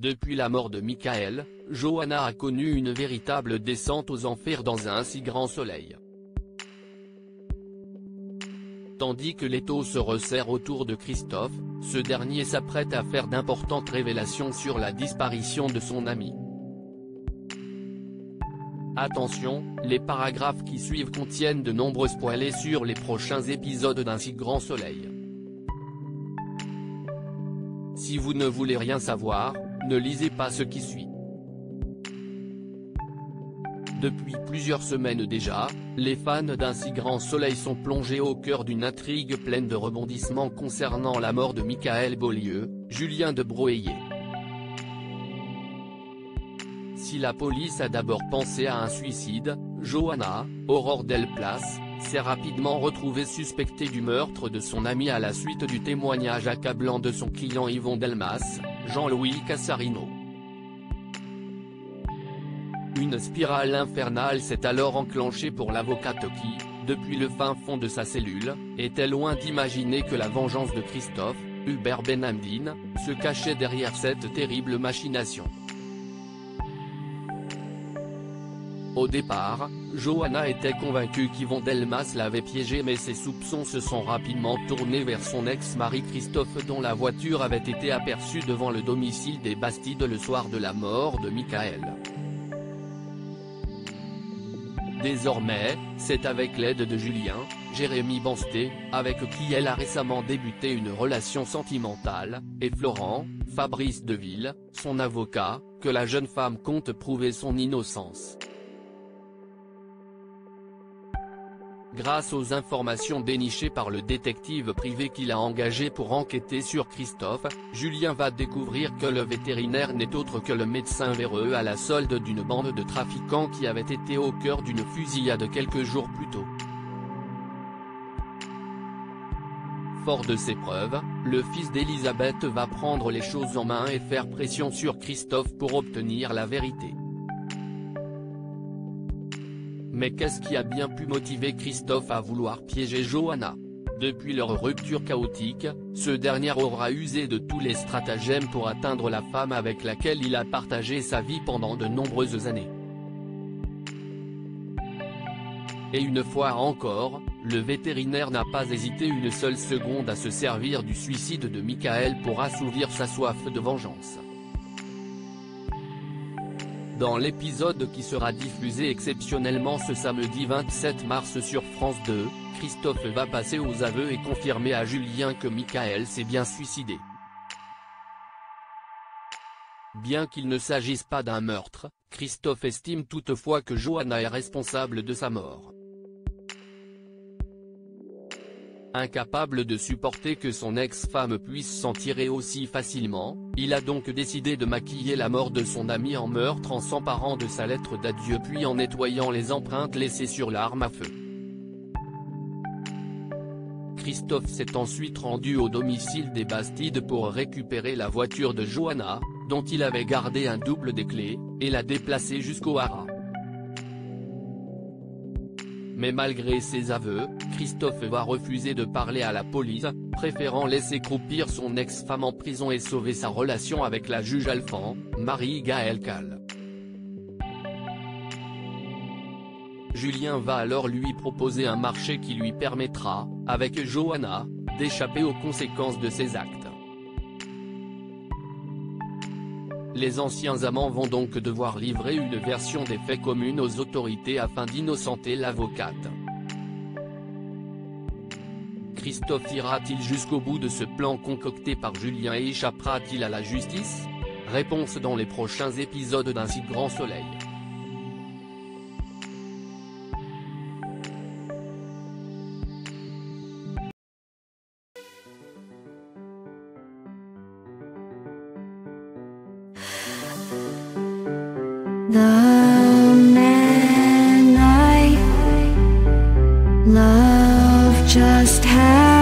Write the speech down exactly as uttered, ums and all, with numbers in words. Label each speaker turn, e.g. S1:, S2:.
S1: Depuis la mort de Michael, Johanna a connu une véritable descente aux enfers dans un si grand soleil. Tandis que l'étau se resserre autour de Christophe, ce dernier s'apprête à faire d'importantes révélations sur la disparition de son ami. Attention, les paragraphes qui suivent contiennent de nombreux spoilers sur les prochains épisodes d'Un si grand soleil. Si vous ne voulez rien savoir, ne lisez pas ce qui suit. Depuis plusieurs semaines déjà, les fans d'Un si grand soleil sont plongés au cœur d'une intrigue pleine de rebondissements concernant la mort de Michael Beaulieu, Julien de Broyer. Si la police a d'abord pensé à un suicide, Johanna, Aurore Delplace, s'est rapidement retrouvée suspectée du meurtre de son ami à la suite du témoignage accablant de son client Yvon Delmas, Jean-Louis Cassarino. Une spirale infernale s'est alors enclenchée pour l'avocate qui, depuis le fin fond de sa cellule, était loin d'imaginer que la vengeance de Christophe, Hubert Benhamdine, se cachait derrière cette terrible machination. Au départ, Johanna était convaincue qu'Yvon Delmas l'avait piégée, mais ses soupçons se sont rapidement tournés vers son ex-mari Christophe, dont la voiture avait été aperçue devant le domicile des Bastides le soir de la mort de Michael. Désormais, c'est avec l'aide de Julien, Jérémy Bansté, avec qui elle a récemment débuté une relation sentimentale, et Florent, Fabrice Deville, son avocat, que la jeune femme compte prouver son innocence. Grâce aux informations dénichées par le détective privé qu'il a engagé pour enquêter sur Christophe, Julien va découvrir que le vétérinaire n'est autre que le médecin véreux à la solde d'une bande de trafiquants qui avait été au cœur d'une fusillade quelques jours plus tôt. Fort de ses preuves, le fils d'Elisabeth va prendre les choses en main et faire pression sur Christophe pour obtenir la vérité. Mais qu'est-ce qui a bien pu motiver Christophe à vouloir piéger Johanna? Depuis leur rupture chaotique, ce dernier aura usé de tous les stratagèmes pour atteindre la femme avec laquelle il a partagé sa vie pendant de nombreuses années. Et une fois encore, le vétérinaire n'a pas hésité une seule seconde à se servir du suicide de Michael pour assouvir sa soif de vengeance. Dans l'épisode qui sera diffusé exceptionnellement ce samedi vingt-sept mars sur France deux, Christophe va passer aux aveux et confirmer à Julien que Michael s'est bien suicidé. Bien qu'il ne s'agisse pas d'un meurtre, Christophe estime toutefois que Johanna est responsable de sa mort. Incapable de supporter que son ex-femme puisse s'en tirer aussi facilement, il a donc décidé de maquiller la mort de son ami en meurtre en s'emparant de sa lettre d'adieu puis en nettoyant les empreintes laissées sur l'arme à feu. Christophe s'est ensuite rendu au domicile des Bastides pour récupérer la voiture de Johanna, dont il avait gardé un double des clés, et la déplacer jusqu'au haras. Mais malgré ses aveux, Christophe va refuser de parler à la police, préférant laisser croupir son ex-femme en prison et sauver sa relation avec la juge Alphand, Marie-Gaëlle Calle. Julien va alors lui proposer un marché qui lui permettra, avec Johanna, d'échapper aux conséquences de ses actes. Les anciens amants vont donc devoir livrer une version des faits commune aux autorités afin d'innocenter l'avocate. Christophe ira-t-il jusqu'au bout de ce plan concocté par Julien et échappera-t-il à la justice? Réponse dans les prochains épisodes d'Un si grand soleil.
S2: The man I love just had